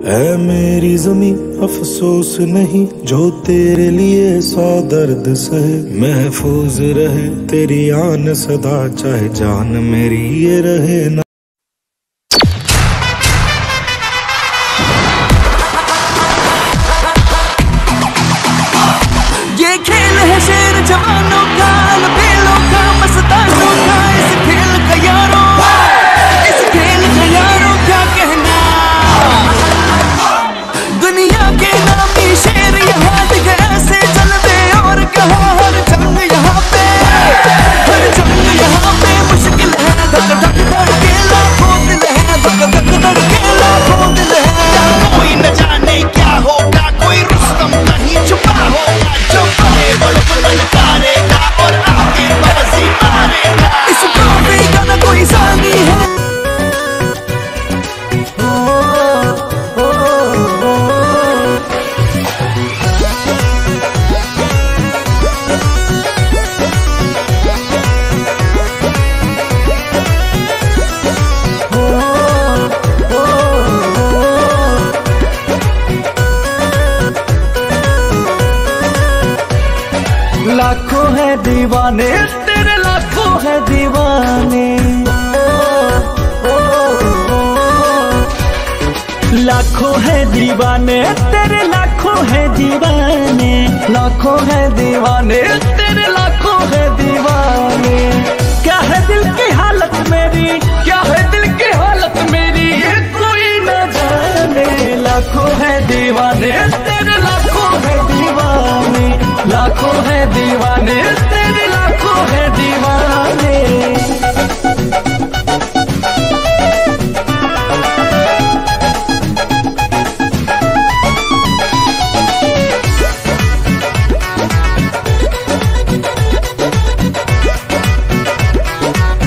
ऐ मेरी ज़मीं अफसोस नहीं जो तेरे लिए 100 दर्द सहे। महफूज रहे तेरी आन सदा चाहे जान मेरी ये रहे ना। ये खेल है शेर जवानों का, लबेलों का, मस्तानों का, इस खेल का यारों, इस खेल का यारों क्या कहना। दुनिया के नामी शेर यहाँ दिख ऐसे चलते और कहा हर जंग यहाँ पे, हर जंग यहाँ पे मुश्किल है। धक धक धड़के लाखों दिल है, धक धक धड़के लाखों दिल है। कोई न जाने क्या होगा, कोई रुस्तम कहीं छुपा होगा जो बड़े बड़े ललकारेगा और आगे बाजी मारेगा। इस ट्रॉफी का न कोई सानी है। लाखों है दीवाने तेरे, लाखों है दीवाने, लाखों है दीवाने तेरे, लाखों है दीवाने, लाखों है दीवाने तेरे, लाखों है दीवाने। क्या है दिल की हालत मेरी, क्या है दिल